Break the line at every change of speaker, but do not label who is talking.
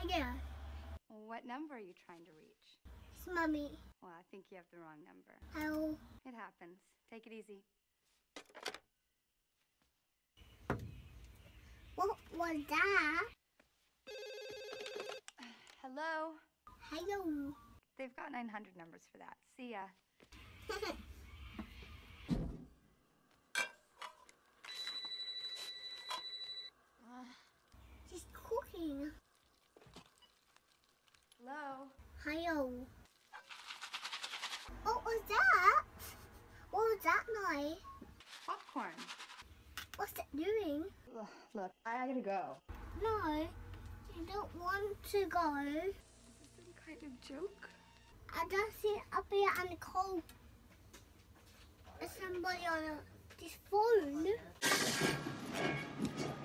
Yeah.
What number are you trying to reach?
It's Mommy.
Well, I think you have the wrong number.
How?
It happens. Take it easy.
What was that?
Hello?
Hello.
They've got 900 numbers for that. See ya.
She's cooking.
Hello?
Hello. What was that? What was that noise?
Popcorn.
What's it doing?
Look, I gotta go.
No, I don't want to go.
Is this some kind of joke?
I just sit up here and call somebody on this phone.